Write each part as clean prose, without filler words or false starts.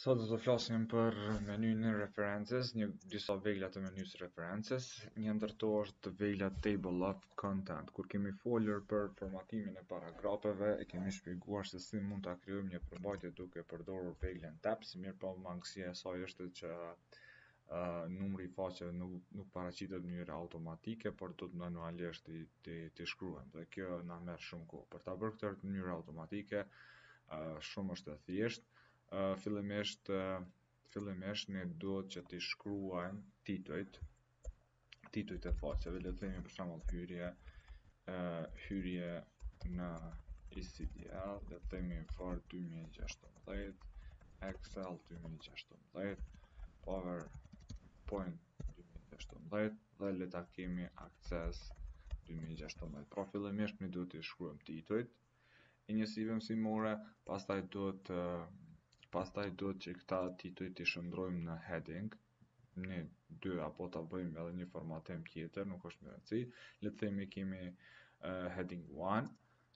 Sot do të flasim për menyn e references, disa vegla të menys references. Një ndër to është vegla Table of Content. Kur kemi folur për formatimin e paragrafeve, e kemi shpjeguar se si mund ta krijojmë një përmbajtje duke përdorur veglën tabs, mirëpo mangësia e saj është që numri i faqeve nuk paraqitet në mënyrë automatike, por do të manualisht ti shkruajmë. Dhe kjo na merr shumë kohë. Për ta bërë këtë në mënyrë automatike, shumë është e thjeshtë. Fillimisht ne duhet që t'i shkruajmë titujt e faqeve. Le të themi për shembull hyrje në ICDL, le të themi for 2016, Excel 2016, PowerPoint 2016 dhe le ta kemi Access 2016. Pra fillimisht ne duhet t'i shkruajmë titujt e njësive mësimore, pastaj duhet që këta tituj t'i shndrojmë në heading, ne dy apo ta bëjmë edhe një formatim tjetër, nuk është me rëndësi. Le të themi kemi heading 1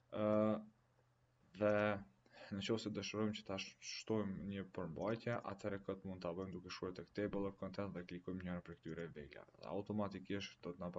dhe nëse dëshirojmë që ta shtojmë një përmbajtje, atëherë këtë mund ta bëjmë duke shkruar tek table of content dhe klikojmë njëra prej këtyre veglave. Dhe automatikisht do të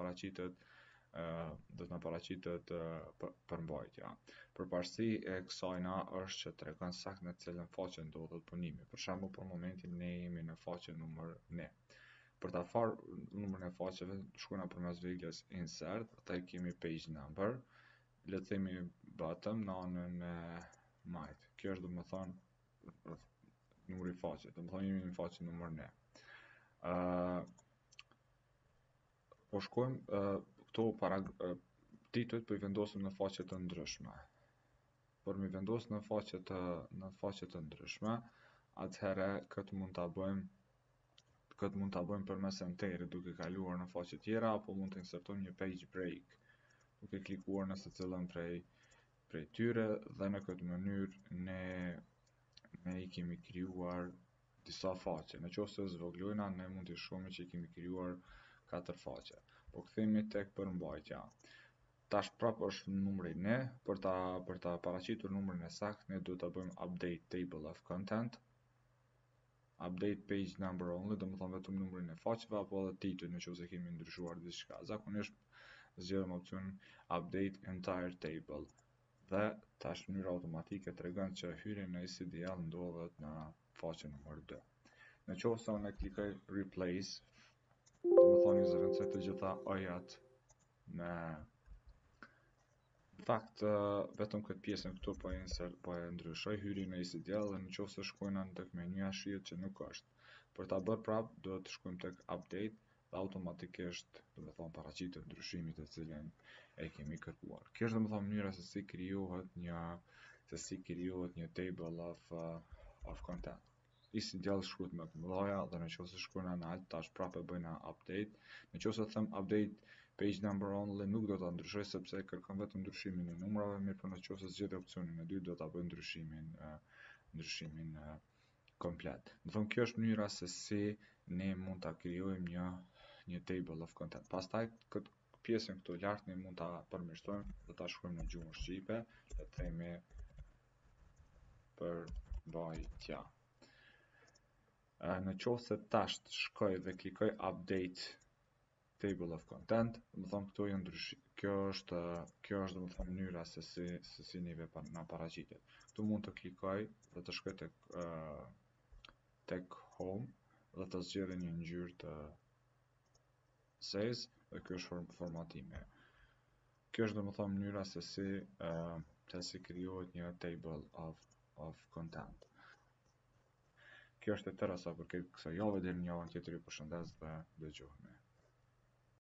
na paraqitet përmbajtja. Përparësi e kësajna është që tregon saktë në cilën faqe ndodhet punimi. Për shembull, për momentin ne jemi në faqen numër 1. Për ta farë numrin e faqeve, shkruajmë përmes veglës insert, atë kemi page number, le të themi bottom në anën e majt. Kjo është domethënë numri i faqeve, domethënë jemi në faqen numër 1. Po shkojmë këto titujt po I vendosim në faqe të ndryshme. Për mi vendos në faqe të ndryshme, atëherë këtë mund ta bëjmë përmes enterit duke kaluar në faqe tjera, apo mund të insertojmë një page break duke klikuar në secilën prej tyre dhe në këtë mënyrë ne I kemi krijuar disa faqe. Nëse zvoglojna, ne mund të shohim që I kemi krijuar 4 faqe. Po kthehemi tek përmbajtja. Tash prapë është numri 1, për ta paraqitur numrin e saktë, ne duhet ta bëjmë update table of content, update page number only, domethënë vetëm numrin e faqeve apo edhe titull nëse kemi ndryshuar diçka. Zakonisht zgjedhëm opsionin update entire table. Dhe tash në mënyrë automatike tregon që hyrja në ICDL ndodhet në faqen numër 2. Nëse unë klikoj replace, domethënë I zëvendësoj të gjitha I-at me në fakt vetëm këtë pjesën këtu po e ndryshoj hyrjen në ICDL dhe nëse shkojna tek menyja shihet që nuk është. Për ta bërë prapë duhet të shkojmë tek update dhe automatikisht domethënë paraqitet ndryshimi të cilin e kemi kërkuar. Kjo është domethënë mënyra se si krijohet një table of content. ICDL shkruhet me të mëdha dhe nëse shkruajna në alt tash prapë bëjna update. Nëse them update page number only nuk do ta ndryshoj sepse kërkon vetëm ndryshimin e numrave, mirëpo nëse zgjedh opsionin e dytë do ta bëj ndryshimin komplet. Do thonë kjo është mënyra se si ne mund ta krijojmë një table of content. Pastaj këtë pjesën këtu lart ne mund ta përmirësojmë dhe ta shkruajmë në gjuhën shqipe, le të themi përmbajtja. Nëse tash shkoj dhe klikoj update table of content, domethënë këtu janë ndryshime. Kjo është domethënë mënyra se si neve na paraqitet. Këtu mund të klikoj dhe të shkoj tek home dhe të zgjedhë një ngjyrë të zezë dhe kjo është formatimi. Kjo është domethënë mënyra se si krijohet një table of content. Kjo është e tëra sa përket kësaj jave, deri në javën tjetër ju përshëndes dhe dëgjohemi.